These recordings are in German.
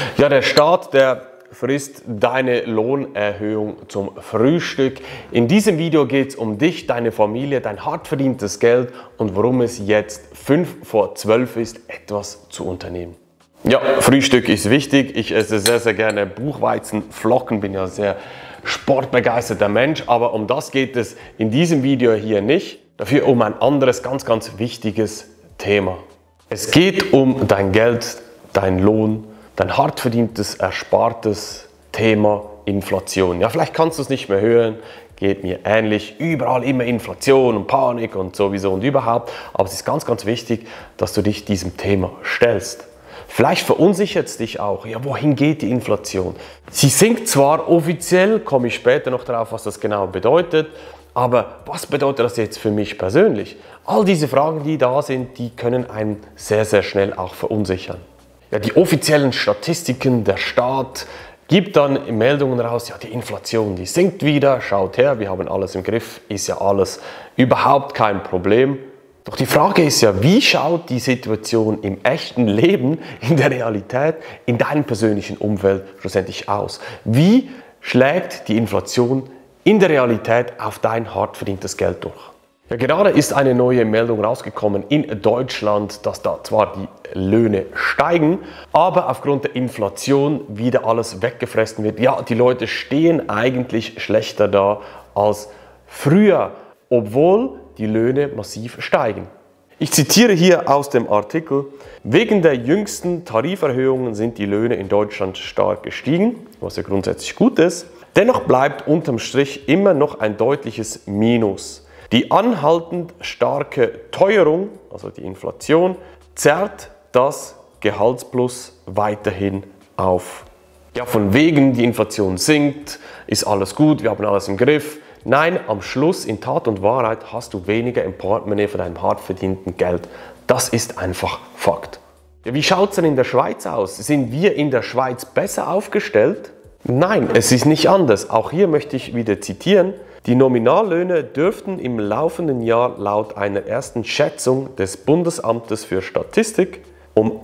Ja, der Staat, der frisst deine Lohnerhöhung zum Frühstück. In diesem Video geht es um dich, deine Familie, dein hart verdientes Geld und warum es jetzt 5 vor 12 ist, etwas zu unternehmen. Ja, Frühstück ist wichtig. Ich esse sehr, sehr gerne Buchweizenflocken, bin ja sehr sportbegeisterter Mensch, aber um das geht es in diesem Video hier nicht. Dafür um ein anderes, ganz, ganz wichtiges Thema. Es geht um dein Geld, dein Lohn, dein hart verdientes, erspartes Thema Inflation. Ja, vielleicht kannst du es nicht mehr hören, geht mir ähnlich. Überall immer Inflation und Panik und sowieso und überhaupt. Aber es ist ganz, ganz wichtig, dass du dich diesem Thema stellst. Vielleicht verunsichert es dich auch. Ja, wohin geht die Inflation? Sie sinkt zwar offiziell, komme ich später noch darauf, was das genau bedeutet. Aber was bedeutet das jetzt für mich persönlich? All diese Fragen, die da sind, die können einen sehr, sehr schnell auch verunsichern. Ja, die offiziellen Statistiken, der Staat gibt dann Meldungen raus, ja, die Inflation, die sinkt wieder, schaut her, wir haben alles im Griff, ist ja alles überhaupt kein Problem. Doch die Frage ist ja, wie schaut die Situation im echten Leben, in der Realität, in deinem persönlichen Umfeld schlussendlich aus? Wie schlägt die Inflation in der Realität auf dein hart verdientes Geld durch? Ja, gerade ist eine neue Meldung rausgekommen in Deutschland, dass da zwar die Löhne steigen, aber aufgrund der Inflation wieder alles weggefressen wird. Ja, die Leute stehen eigentlich schlechter da als früher, obwohl die Löhne massiv steigen. Ich zitiere hier aus dem Artikel: Wegen der jüngsten Tariferhöhungen sind die Löhne in Deutschland stark gestiegen, was ja grundsätzlich gut ist. Dennoch bleibt unterm Strich immer noch ein deutliches Minus. Die anhaltend starke Teuerung, also die Inflation, zerrt das Gehaltsplus weiterhin auf. Ja, von wegen, die Inflation sinkt, ist alles gut, wir haben alles im Griff. Nein, am Schluss, in Tat und Wahrheit, hast du weniger im Portemonnaie von deinem hart verdienten Geld. Das ist einfach Fakt. Ja, wie schaut es denn in der Schweiz aus? Sind wir in der Schweiz besser aufgestellt? Nein, es ist nicht anders. Auch hier möchte ich wieder zitieren: Die Nominallöhne dürften im laufenden Jahr laut einer ersten Schätzung des Bundesamtes für Statistik um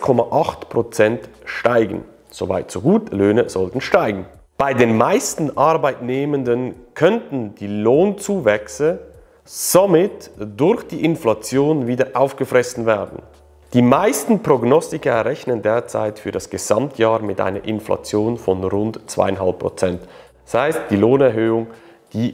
1,8% steigen. Soweit so gut, Löhne sollten steigen. Bei den meisten Arbeitnehmenden könnten die Lohnzuwächse somit durch die Inflation wieder aufgefressen werden. Die meisten Prognostiker rechnen derzeit für das Gesamtjahr mit einer Inflation von rund 2,5%. Das heißt, die Lohnerhöhung, die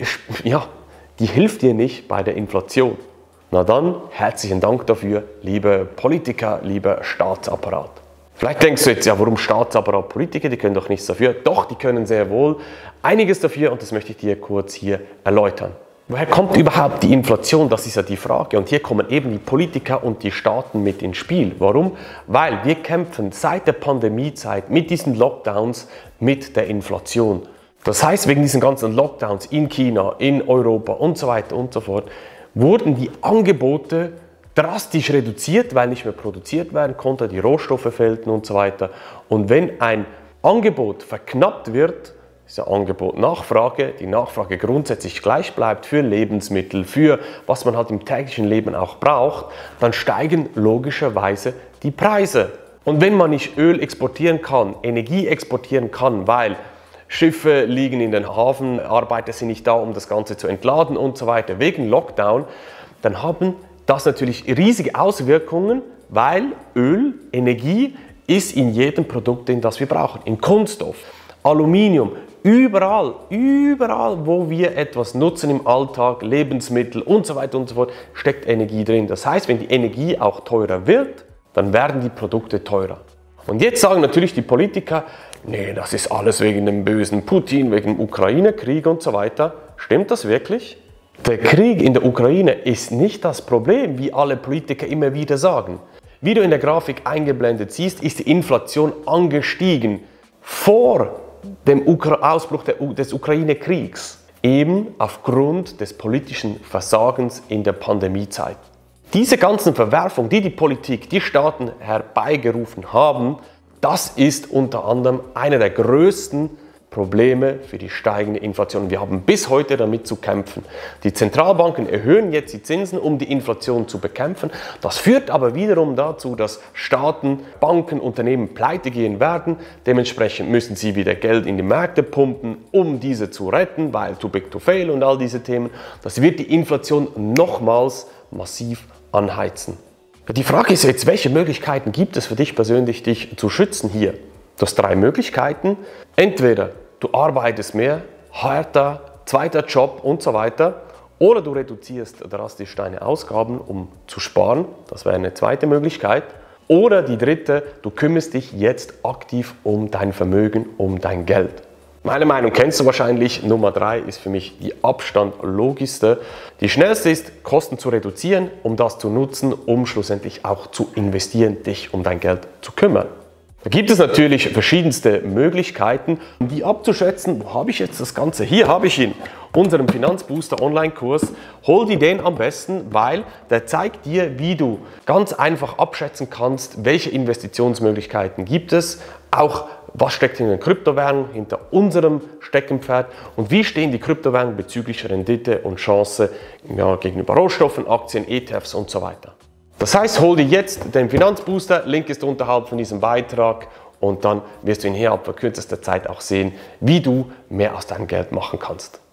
hilft dir nicht bei der Inflation. Na dann, herzlichen Dank dafür, liebe Politiker, lieber Staatsapparat. Vielleicht denkst du jetzt, ja, warum Staatsapparat, Politiker, die können doch nichts dafür. Doch, die können sehr wohl einiges dafür und das möchte ich dir kurz hier erläutern. Woher kommt überhaupt die Inflation? Das ist ja die Frage. Und hier kommen eben die Politiker und die Staaten mit ins Spiel. Warum? Weil wir kämpfen seit der Pandemiezeit mit diesen Lockdowns mit der Inflation. Das heißt, wegen diesen ganzen Lockdowns in China, in Europa und so weiter und so fort, wurden die Angebote drastisch reduziert, weil nicht mehr produziert werden konnte, die Rohstoffe fehlten und so weiter. Und wenn ein Angebot verknappt wird, ist ja Angebot-Nachfrage, die Nachfrage grundsätzlich gleich bleibt für Lebensmittel, für was man halt im täglichen Leben auch braucht, dann steigen logischerweise die Preise. Und wenn man nicht Öl exportieren kann, Energie exportieren kann, weil Schiffe liegen in den Hafen, Arbeiter sind nicht da, um das Ganze zu entladen und so weiter, wegen Lockdown, dann haben das natürlich riesige Auswirkungen, weil Öl, Energie ist in jedem Produkt, das wir brauchen, in Kunststoff, Aluminium, überall, wo wir etwas nutzen im Alltag, Lebensmittel und so weiter und so fort, steckt Energie drin. Das heißt, wenn die Energie auch teurer wird, dann werden die Produkte teurer. Und jetzt sagen natürlich die Politiker, nee, das ist alles wegen dem bösen Putin, wegen dem Ukraine-Krieg und so weiter. Stimmt das wirklich? Der Krieg in der Ukraine ist nicht das Problem, wie alle Politiker immer wieder sagen. Wie du in der Grafik eingeblendet siehst, ist die Inflation angestiegen vor dem Ausbruch des Ukraine-Kriegs, eben aufgrund des politischen Versagens in der Pandemiezeit. Diese ganzen Verwerfungen, die Politik, die Staaten herbeigerufen haben, das ist unter anderem einer der größten Probleme für die steigende Inflation. Wir haben bis heute damit zu kämpfen. Die Zentralbanken erhöhen jetzt die Zinsen, um die Inflation zu bekämpfen. Das führt aber wiederum dazu, dass Staaten, Banken, Unternehmen pleite gehen werden. Dementsprechend müssen sie wieder Geld in die Märkte pumpen, um diese zu retten, weil too big to fail und all diese Themen. Das wird die Inflation nochmals massiv anheizen. Die Frage ist jetzt, welche Möglichkeiten gibt es für dich persönlich, dich zu schützen hier? Du hast 3 Möglichkeiten. Entweder du arbeitest mehr, härter, zweiter Job und so weiter. Oder du reduzierst drastisch deine Ausgaben, um zu sparen. Das wäre eine zweite Möglichkeit. Oder die dritte, du kümmerst dich jetzt aktiv um dein Vermögen, um dein Geld. Meine Meinung kennst du wahrscheinlich. Nummer 3 ist für mich die Abstand logischste. Die schnellste ist, Kosten zu reduzieren, um das zu nutzen, um schlussendlich auch zu investieren, dich um dein Geld zu kümmern. Da gibt es natürlich verschiedenste Möglichkeiten, um die abzuschätzen. Wo habe ich jetzt das Ganze? Hier habe ich ihn, unseren Finanzbooster Online-Kurs. Hol dir den am besten, weil der zeigt dir, wie du ganz einfach abschätzen kannst, welche Investitionsmöglichkeiten gibt es, auch was steckt in den Kryptowährungen, hinter unserem Steckenpferd und wie stehen die Kryptowährungen bezüglich Rendite und Chance gegenüber Rohstoffen, Aktien, ETFs und so weiter. Das heißt, hol dir jetzt den Finanzbooster, Link ist unterhalb von diesem Beitrag und dann wirst du innerhalb kürzester Zeit auch sehen, wie du mehr aus deinem Geld machen kannst.